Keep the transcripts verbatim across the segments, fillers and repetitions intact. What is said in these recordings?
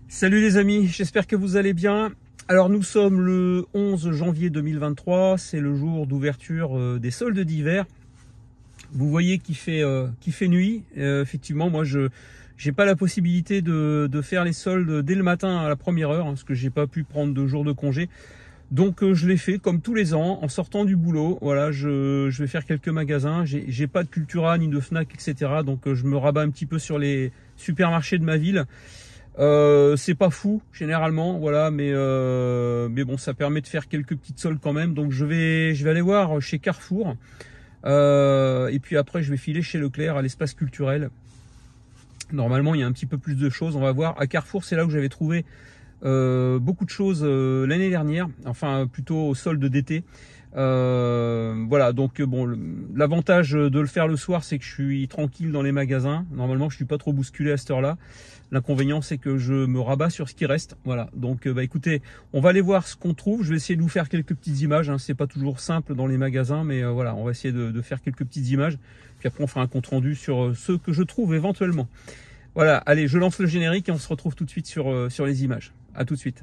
Salut les amis, j'espère que vous allez bien. Alors nous sommes le onze janvier deux mille vingt-trois, c'est le jour d'ouverture des soldes d'hiver. Vous voyez qu'il fait, euh, qu'il fait nuit. Euh, effectivement, moi je j'ai pas la possibilité de, de faire les soldes dès le matin à la première heure, hein, parce que j'ai pas pu prendre de jours de congé. Donc euh, je l'ai fait comme tous les ans, en sortant du boulot. Voilà, je, je vais faire quelques magasins. J'ai pas de Cultura ni de Fnac, et cetera. Donc euh, je me rabats un petit peu sur les supermarchés de ma ville. Euh, c'est pas fou généralement, voilà, mais euh, mais bon, ça permet de faire quelques petites soldes quand même. Donc je vais je vais aller voir chez Carrefour, euh, et puis après je vais filer chez Leclerc à l'espace culturel. Normalement il y a un petit peu plus de choses, on va voir. À Carrefour, c'est là où j'avais trouvé euh, beaucoup de choses euh, l'année dernière, enfin plutôt au solde d'été. Euh, voilà, donc bon, l'avantage de le faire le soir, c'est que je suis tranquille dans les magasins. Normalement je suis pas trop bousculé à cette heure là. L'inconvénient, c'est que je me rabats sur ce qui reste. Voilà, donc bah écoutez, on va aller voir ce qu'on trouve. Je vais essayer de vous faire quelques petites images, hein. C'est pas toujours simple dans les magasins, mais euh, voilà, on va essayer de, de faire quelques petites images, puis après on fera un compte rendu sur euh, ceux que je trouve éventuellement. Voilà, allez, je lance le générique et on se retrouve tout de suite sur, euh, sur les images. À tout de suite.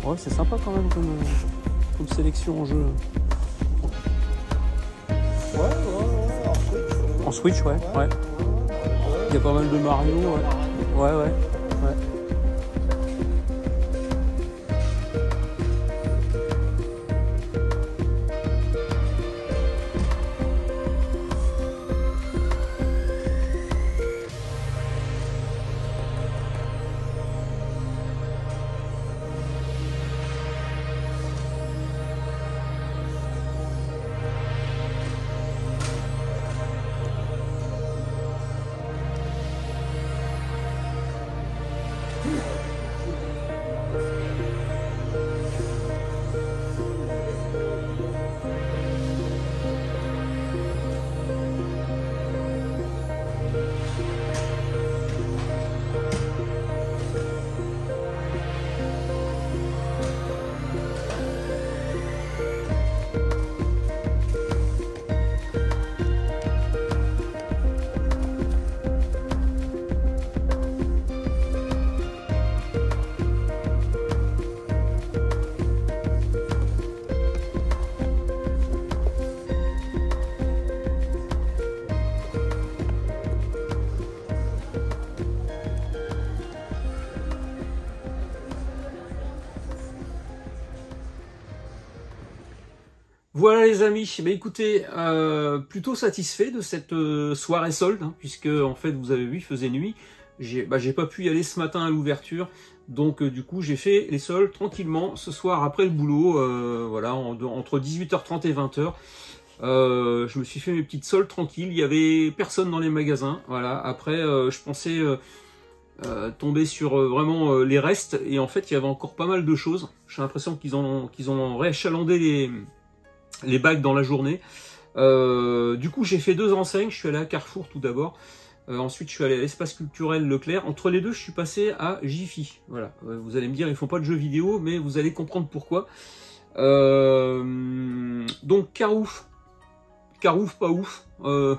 Ouais, c'est sympa quand même comme, comme sélection en jeu. Ouais, ouais, ouais, en Switch. En Switch, ouais, ouais. Il y a pas mal de Mario, ouais. Ouais, ouais, ouais. Voilà les amis, bah écoutez, euh, plutôt satisfait de cette euh, soirée solde, hein, puisque en fait vous avez vu, il faisait nuit, j'ai bah, j'ai pas pu y aller ce matin à l'ouverture, donc euh, du coup j'ai fait les soldes tranquillement ce soir après le boulot, euh, voilà, en, entre dix-huit heures trente et vingt heures, euh, je me suis fait mes petites soldes tranquilles, il y avait personne dans les magasins, voilà, après euh, je pensais euh, euh, tomber sur euh, vraiment euh, les restes, et en fait il y avait encore pas mal de choses, j'ai l'impression qu'ils ont, qu'ils ont réachalandé les... les bacs dans la journée. Euh, du coup, j'ai fait deux enseignes. Je suis allé à Carrefour tout d'abord. Euh, ensuite, je suis allé à l'espace culturel Leclerc. Entre les deux, je suis passé à Jiffy. Voilà. Euh, vous allez me dire, ils font pas de jeux vidéo, mais vous allez comprendre pourquoi. Euh, donc, Carouf. Carouf, pas ouf. Euh,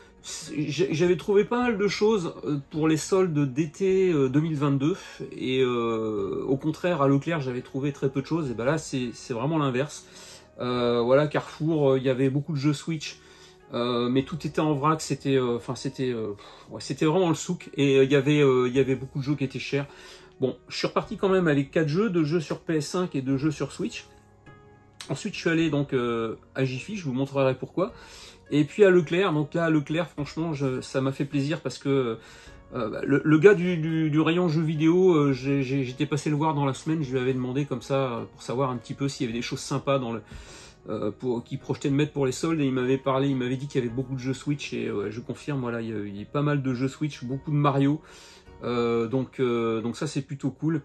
J'avais trouvé pas mal de choses pour les soldes d'été deux mille vingt-deux. Et euh, au contraire, à Leclerc, j'avais trouvé très peu de choses. Et ben là, c'est vraiment l'inverse. Euh, voilà, Carrefour, il euh, y avait beaucoup de jeux Switch, euh, mais tout était en vrac, c'était, enfin euh, c'était, euh, ouais, c'était vraiment le souk, et il euh, y avait, il euh, y avait beaucoup de jeux qui étaient chers. Bon, je suis reparti quand même avec quatre jeux, deux jeux sur P S cinq et deux jeux sur Switch. Ensuite, je suis allé donc euh, à Jiffy, je vous montrerai pourquoi. Et puis à Leclerc, donc là, à Leclerc, franchement, je, ça m'a fait plaisir parce que euh, le, le gars du, du, du rayon jeux vidéo, euh, j'étais passé le voir dans la semaine, je lui avais demandé comme ça pour savoir un petit peu s'il y avait des choses sympas dans le euh, pour qui projetait de mettre pour les soldes, et il m'avait parlé, il m'avait dit qu'il y avait beaucoup de jeux Switch, et ouais, je confirme, voilà, il y, a, il y a pas mal de jeux Switch, beaucoup de Mario, euh, donc euh, donc ça c'est plutôt cool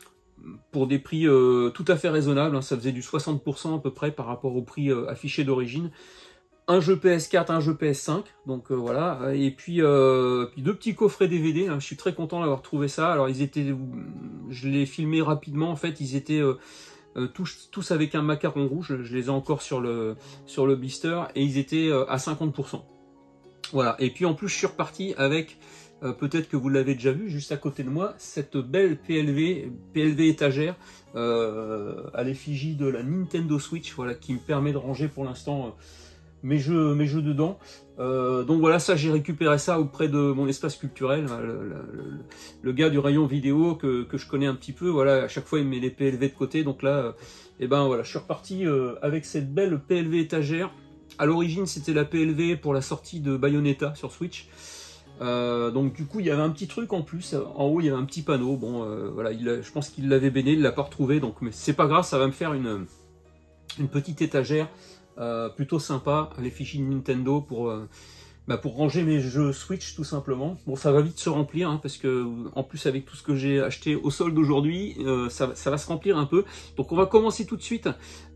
pour des prix euh, tout à fait raisonnables, hein, ça faisait du soixante pour cent à peu près par rapport au prix euh, affiché d'origine. Un jeu P S quatre, un jeu P S cinq, donc euh, voilà, et puis, euh, puis deux petits coffrets D V D, hein, je suis très content d'avoir trouvé ça. Alors ils étaient, je l'ai filmé rapidement, en fait, ils étaient euh, euh, tous, tous avec un macaron rouge, je les ai encore sur le, sur le blister, et ils étaient euh, à cinquante pour cent. Voilà, et puis en plus je suis reparti avec, euh, peut-être que vous l'avez déjà vu, juste à côté de moi, cette belle P L V, P L V étagère, euh, à l'effigie de la Nintendo Switch, voilà, qui me permet de ranger pour l'instant... Euh, mes jeux, mes jeux dedans. Euh, donc voilà, ça j'ai récupéré ça auprès de mon espace culturel, le, le, le, le gars du rayon vidéo que, que je connais un petit peu, voilà, à chaque fois il met les P L V de côté, donc là, euh, et ben voilà, je suis reparti euh, avec cette belle P L V étagère. À l'origine c'était la P L V pour la sortie de Bayonetta sur Switch. Euh, donc du coup il y avait un petit truc en plus, en haut il y avait un petit panneau, bon euh, voilà, il a, je pense qu'il l'avait béné, il l'a pas retrouvé, donc mais c'est pas grave, ça va me faire une, une petite étagère. Euh, plutôt sympa, à l'effigie de Nintendo pour, euh, bah pour ranger mes jeux Switch tout simplement. Bon, ça va vite se remplir, hein, parce que en plus avec tout ce que j'ai acheté au solde aujourd'hui, euh, ça, ça va se remplir un peu. Donc on va commencer tout de suite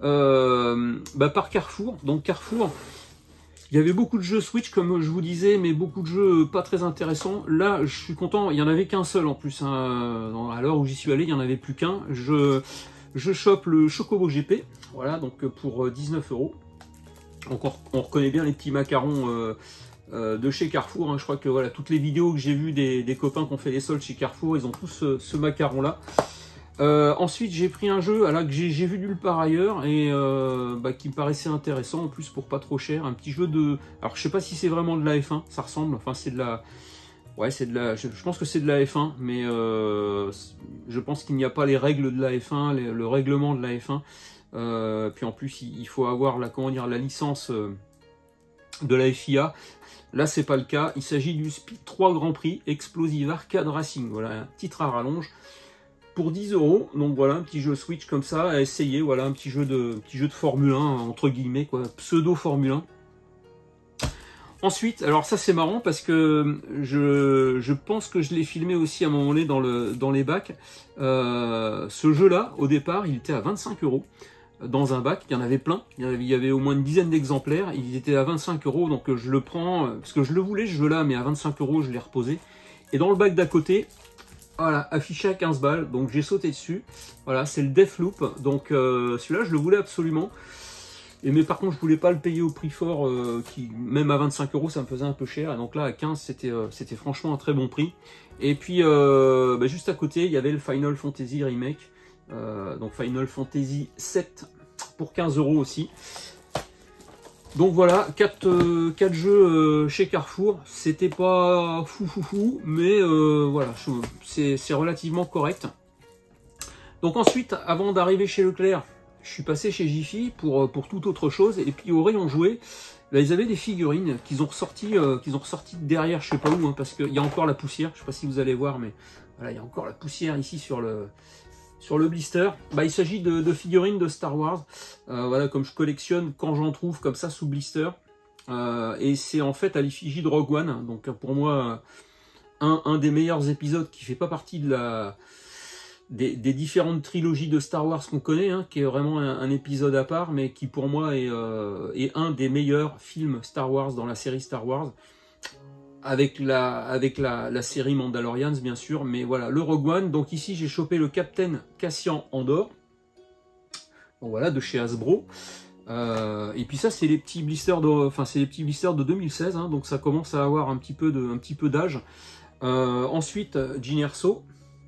euh, bah par Carrefour. Donc Carrefour, il y avait beaucoup de jeux Switch comme je vous disais, mais beaucoup de jeux pas très intéressants. Là, je suis content, il n'y en avait qu'un seul en plus, hein. À l'heure où j'y suis allé, il n'y en avait plus qu'un. Je, je chope le Chocobo G P, voilà, donc pour dix-neuf euros. Donc on, on reconnaît bien les petits macarons euh, euh, de chez Carrefour, hein. Je crois que voilà, toutes les vidéos que j'ai vues des, des copains qui ont fait les soldes chez Carrefour, ils ont tous ce, ce macaron là. Euh, ensuite, j'ai pris un jeu là, que j'ai vu nulle part ailleurs et euh, bah, qui me paraissait intéressant en plus pour pas trop cher. Un petit jeu de... Alors, je sais pas si c'est vraiment de la F un, ça ressemble. Enfin, c'est de la... Ouais, c'est de la... Je, je pense que c'est de la F un, mais euh, je pense qu'il n'y a pas les règles de la F un, les, le règlement de la F un. Euh, puis en plus, il, il faut avoir la, comment dire, la licence euh, de la F I A. Là, c'est pas le cas. Il s'agit du Speed trois Grand Prix Explosive Arcade Racing. Voilà, un titre à rallonge. Pour dix euros, donc voilà, un petit jeu Switch comme ça, à essayer, voilà, un petit jeu de, petit jeu de Formule un, entre guillemets, quoi, pseudo-Formule un. Ensuite, alors ça c'est marrant parce que je, je pense que je l'ai filmé aussi à un moment donné dans, le, dans les bacs. Euh, ce jeu-là, au départ, il était à vingt-cinq euros dans un bac, il y en avait plein, il y avait, il y avait au moins une dizaine d'exemplaires, il était à vingt-cinq euros, donc je le prends, parce que je le voulais ce jeu-là, mais à vingt-cinq euros, je l'ai reposé. Et dans le bac d'à côté, voilà, affiché à quinze balles, donc j'ai sauté dessus. Voilà, c'est le Deathloop, donc euh, celui-là je le voulais absolument. Et mais par contre je voulais pas le payer au prix fort, euh, qui même à vingt-cinq euros ça me faisait un peu cher. Et donc là à quinze c'était euh, c'était franchement un très bon prix. Et puis euh, bah, juste à côté il y avait le Final Fantasy Remake, euh, donc Final Fantasy sept pour quinze euros aussi. Donc voilà, quatre euh, jeux euh, chez Carrefour, c'était pas fou fou fou, mais euh, voilà, c'est relativement correct. Donc ensuite, avant d'arriver chez Leclerc, je suis passé chez Jiffy pour, pour toute autre chose, et puis au rayon jouet, là, ils avaient des figurines qu'ils ont ressorties euh, qu'ils ont ressorties derrière, je sais pas où, hein, parce qu'il y a encore la poussière, je sais pas si vous allez voir, mais voilà, il y a encore la poussière ici sur le... Sur le blister, bah, il s'agit de, de figurines de Star Wars, euh, voilà, comme je collectionne quand j'en trouve comme ça sous blister, euh, et c'est en fait à l'effigie de Rogue One, donc pour moi un, un des meilleurs épisodes qui fait pas partie de la des, des différentes trilogies de Star Wars qu'on connaît, hein, qui est vraiment un, un épisode à part, mais qui pour moi est, euh, est un des meilleurs films Star Wars dans la série Star Wars. Avec la, avec la, la série Mandalorians bien sûr, mais voilà, le Rogue One. Donc ici j'ai chopé le Captain Cassian Andor, bon, voilà, de chez Hasbro. Euh, et puis ça c'est les petits blisters de, enfin c'est les petits blisters de deux mille seize, hein, donc ça commence à avoir un petit peu de, un petit peu d'âge. Euh, ensuite Jyn Erso,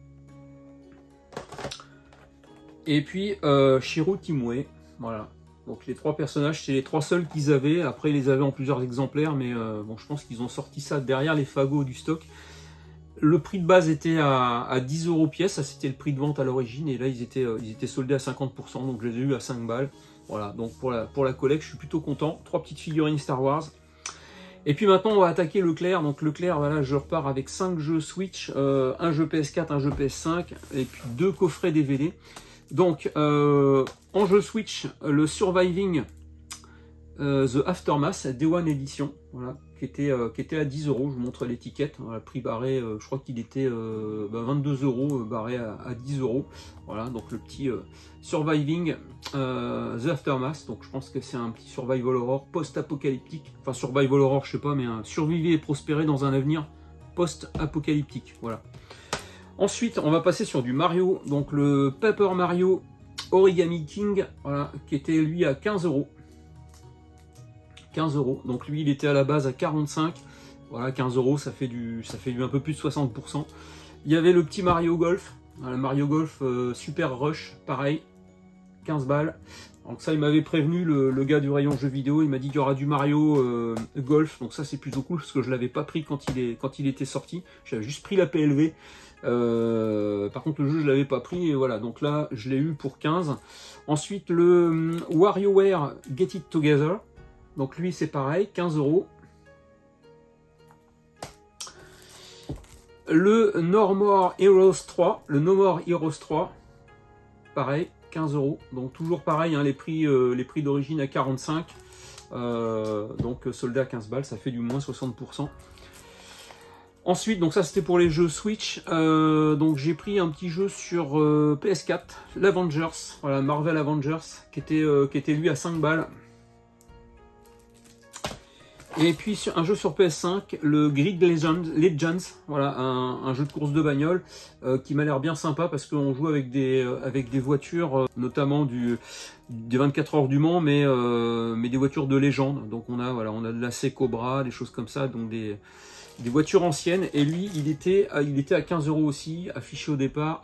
et puis euh, Shiro Timwe, voilà. Donc les trois personnages, c'est les trois seuls qu'ils avaient. Après, ils les avaient en plusieurs exemplaires, mais euh, bon, je pense qu'ils ont sorti ça derrière les fagots du stock. Le prix de base était à, à dix euros pièce, ça c'était le prix de vente à l'origine, et là ils étaient, euh, ils étaient soldés à cinquante pour cent, donc je les ai eu à cinq balles. Voilà, donc pour la, pour la collecte, je suis plutôt content. Trois petites figurines Star Wars. Et puis maintenant, on va attaquer Leclerc. Donc Leclerc, voilà, je repars avec cinq jeux Switch, euh, un jeu P S quatre, un jeu P S cinq, et puis deux coffrets D V D. Donc, euh, en jeu Switch, le Surviving euh, The Aftermath Day One Edition, voilà, qui était, euh, qui était à dix euros. Je vous montre l'étiquette. Voilà, prix barré, euh, je crois qu'il était euh, bah, vingt-deux euros, euh, barré à, à dix euros. Voilà, donc le petit euh, Surviving euh, The Aftermath. Donc, je pense que c'est un petit survival horror post-apocalyptique. Enfin, survival horror, je sais pas, mais un survivre et prospérer dans un avenir post-apocalyptique. Voilà. Ensuite, on va passer sur du Mario, donc le Paper Mario Origami King, voilà, qui était lui à quinze euros. quinze euros, donc lui il était à la base à quarante-cinq, voilà, quinze euros, ça fait du, ça fait du un peu plus de soixante pour cent. Il y avait le petit Mario Golf, voilà, Mario Golf euh, Super Rush, pareil, quinze balles. Donc ça, il m'avait prévenu, le, le gars du rayon jeux vidéo, il m'a dit qu'il y aura du Mario euh, Golf, donc ça c'est plutôt cool, parce que je ne l'avais pas pris quand il, est, quand il était sorti, j'avais juste pris la P L V. Euh, par contre le jeu je l'avais pas pris, et voilà, donc là je l'ai eu pour quinze. Ensuite le WarioWare Get It Together, donc lui c'est pareil, quinze euros. Le No More Heroes trois, le No More Heroes trois, pareil, quinze euros, donc toujours pareil, hein, les prix, euh, les prix d'origine à quarante-cinq, euh, donc soldé à quinze balles, ça fait du moins soixante pour cent. Ensuite, donc ça c'était pour les jeux Switch, euh, donc j'ai pris un petit jeu sur euh, P S quatre, l'Avengers, voilà, Marvel Avengers, qui était, euh, qui était lui à cinq balles. Et puis sur, un jeu sur P S cinq, le Grid Legends, Legends, voilà, un, un jeu de course de bagnole euh, qui m'a l'air bien sympa parce qu'on joue avec des, euh, avec des voitures, euh, notamment du, des vingt-quatre heures du Mans, mais, euh, mais des voitures de légende. Donc on a, voilà, on a de la C Cobra, des choses comme ça, donc des... des voitures anciennes, et lui il était, à, il était à quinze euros aussi, affiché au départ à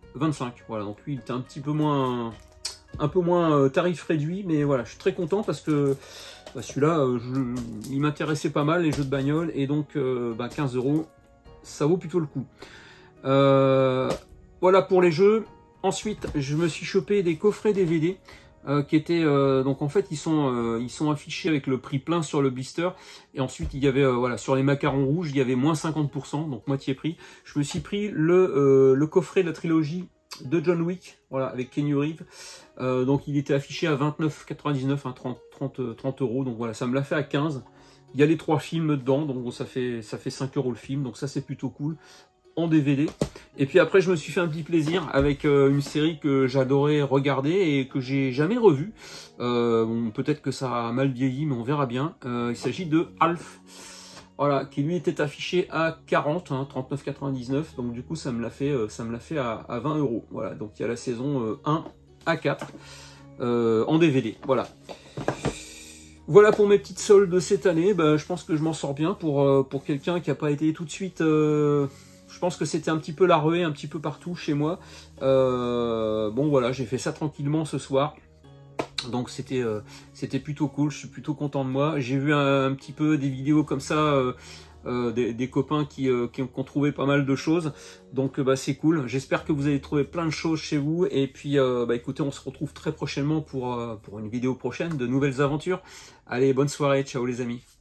vingt-cinq. Voilà, donc lui il était un petit peu moins, un peu moins euh, tarif réduit, mais voilà, je suis très content parce que bah, celui-là, euh, il m'intéressait pas mal les jeux de bagnole, et donc euh, bah, quinze euros, ça vaut plutôt le coup. Euh, voilà pour les jeux. Ensuite, je me suis chopé des coffrets D V D. Euh, qui étaient euh, donc en fait ils sont euh, ils sont affichés avec le prix plein sur le blister, et ensuite il y avait euh, voilà, sur les macarons rouges il y avait moins cinquante pour cent, donc moitié prix. Je me suis pris le euh, le coffret de la trilogie de John Wick, voilà, avec Keanu Reeves. Euh, donc il était affiché à vingt-neuf quatre-vingt-dix-neuf, hein, trente, trente, trente euros, donc voilà, ça me l'a fait à quinze. Il y a les trois films dedans, donc bon, ça fait ça fait cinq euros le film, donc ça c'est plutôt cool, en D V D. Et puis après je me suis fait un petit plaisir avec euh, une série que j'adorais regarder et que j'ai jamais revue. Euh, bon, peut-être que ça a mal vieilli, mais on verra bien. Euh, il s'agit de Alf, voilà, qui lui était affiché à quarante, hein, trente-neuf quatre-vingt-dix-neuf, donc du coup ça me l'a fait, euh, ça me l'a fait à, à vingt euros. Voilà, donc il y a la saison euh, un à quatre euh, en D V D. Voilà. Voilà pour mes petites soldes de cette année. Bah, je pense que je m'en sors bien pour, euh, pour quelqu'un qui n'a pas été tout de suite... Euh, je pense que c'était un petit peu la ruée, un petit peu partout chez moi. Euh, bon voilà, j'ai fait ça tranquillement ce soir. Donc c'était euh, c'était plutôt cool, je suis plutôt content de moi. J'ai vu un, un petit peu des vidéos comme ça, euh, euh, des, des copains qui, euh, qui, ont, qui ont trouvé pas mal de choses. Donc bah, c'est cool, j'espère que vous allez trouver plein de choses chez vous. Et puis euh, bah, écoutez, on se retrouve très prochainement pour, euh, pour une vidéo prochaine, de nouvelles aventures. Allez, bonne soirée, ciao les amis.